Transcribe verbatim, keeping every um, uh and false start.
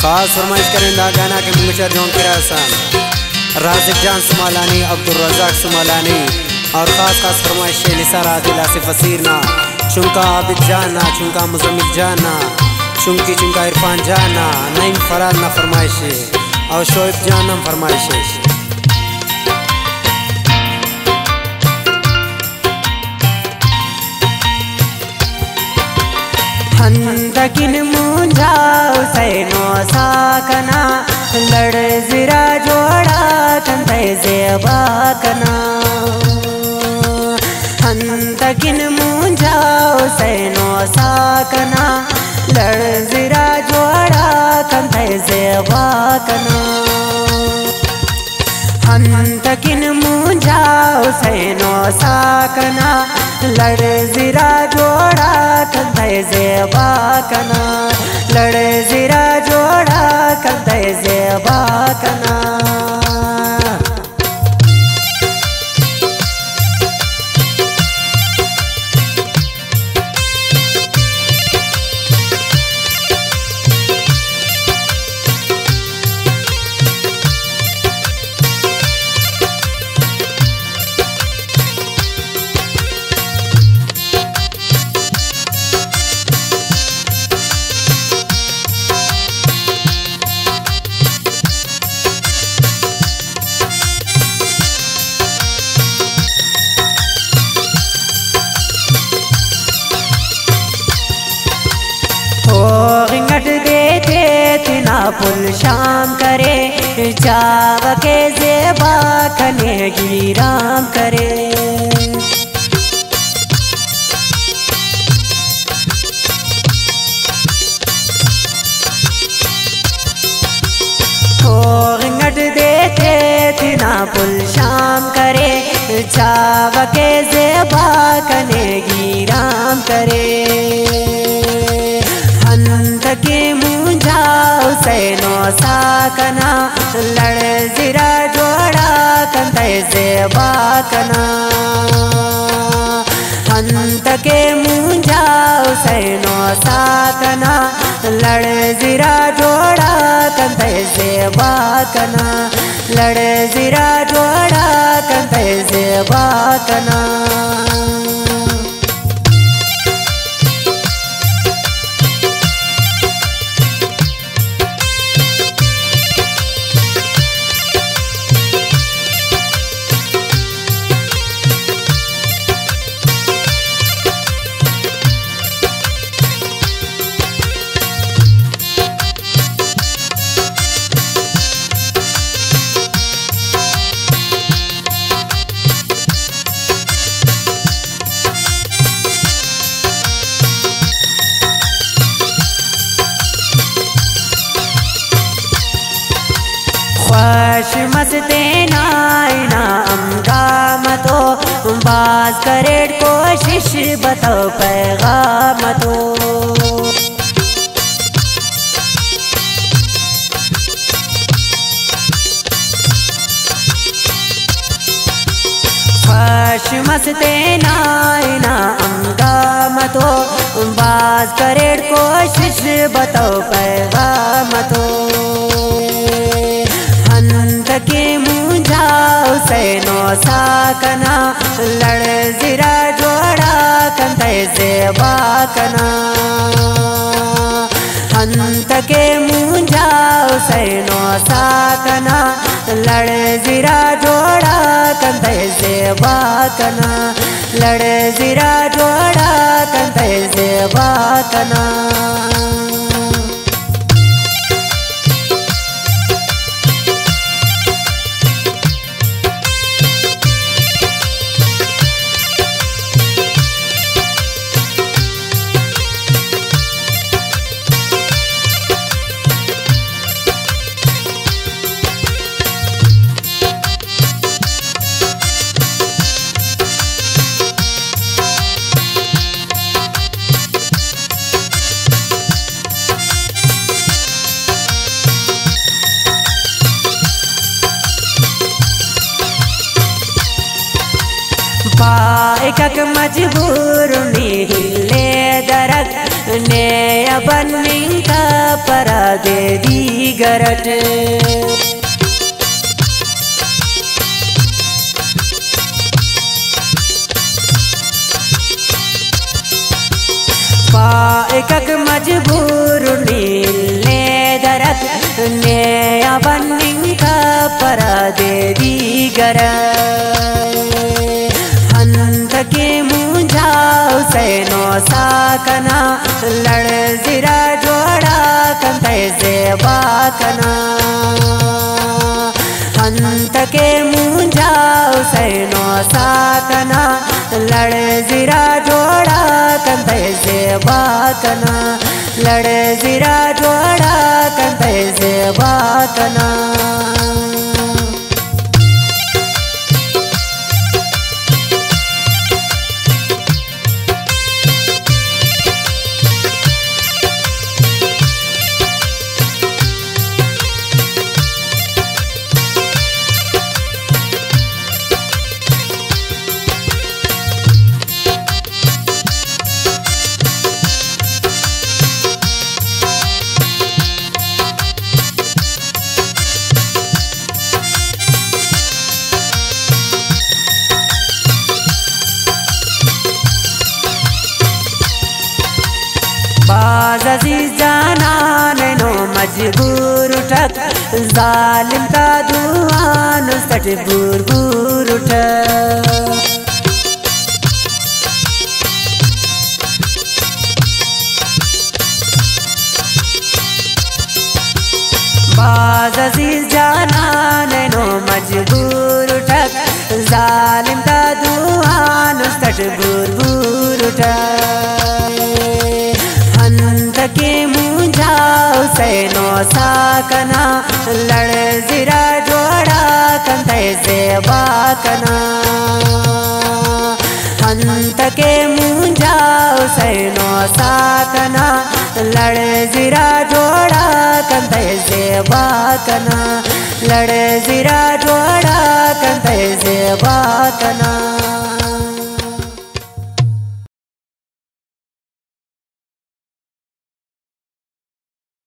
खास फरमाइश करेंदा गाना के मुंशर जोन की रासान राजिक जान सुमालानी, अब्दुल रज़ाक सुमालानी और ख़ास खास फरमाइश निसार आदिल आसिफ असीरना, चुनका आबिद जाना, चुनका मुजम्मिल जाना, चुनकी चुनका इरफान जाना, नईम फराल ना फरमाइश और शोएब जान हम फरमाइश। हंदकिन मुंजाओ सैनो साकना, लड़ जिरा जोड़ा कंधे ज़ेबा कना। हंदकिन मुंजाओ सैनो साकना, लड़ जिरा जोड़ा कंधे ज़ेबा कना। हंदकिन मुंजाओ सैनो साकना, लड़ जिरा जोड़ा कंधे ज़ेबा कना, लड़ जिरा जोड़ा कंधे ज़ेबा कना। घट देते तना पुल शाम करे, जाव के ज़ेबा कने गिराम करे। हो घट देते तना पुल शाम करे, जाव के ज़ेबा कने गिराम करे। के मुंजाओ सैनो साकना, लड़ जिरा जोड़ा कंधे ज़ेबा कना। हंत के मुंजाओ सैनो साकना, लड़ जिरा जोड़ा कंधे ज़ेबा कना, लड़ जिरा जोड़ा कंधे ज़ेबा कना। ख्वाश मस्ते नाइना अमगाम तो, बाज करे कोशिश बताओ पैगाम तो। ख्वाश मस्ते नाइना अमगाम तो, बाज करे कोशिश बताओ पैगाम तो। के मुंजाओ सैनो साकना, लड़ जिरा जोड़ा कंधे ज़ेबा कना। हंत के मुंजाओ सैनो साकना, लड़ जिरा जोड़ा कंधे ज़ेबा कना, लड़ जिरा जोड़ा कंधे ज़ेबा कना। पाइकक मजबूर हिले दरक ने अपन का परा दे दी गरट पाएकक मजबूर नीले दरत ने बन्निंग का परा देवी गर हंत के मुंजाओ सैनो साकना लड़ जिरा जोड़ा कंधे से बाकना हंत के मुंजाओ सैनो साकना लड़ जिरा जोड़ा कंधे से बाकना लड़ जिरा जोड़ा कंधे से बाकना बाज अजीज जाना नैनो मजबूर उठक जालिम का दुआन सट बूर बूर उठक बाज अजीज जाना नैनो मजबूर उठक जालिम का दुआन सट बूर बूर उठक हंत के मुंजाओ सैनो साकना लड़ जिरा जोड़ा कंधे से बाकना हंत के मुंजाओ सैनो साकना लड़ जिरा जोड़ा कंधे से बाकना लड़ जिरा जोड़ा कंधे से बाकना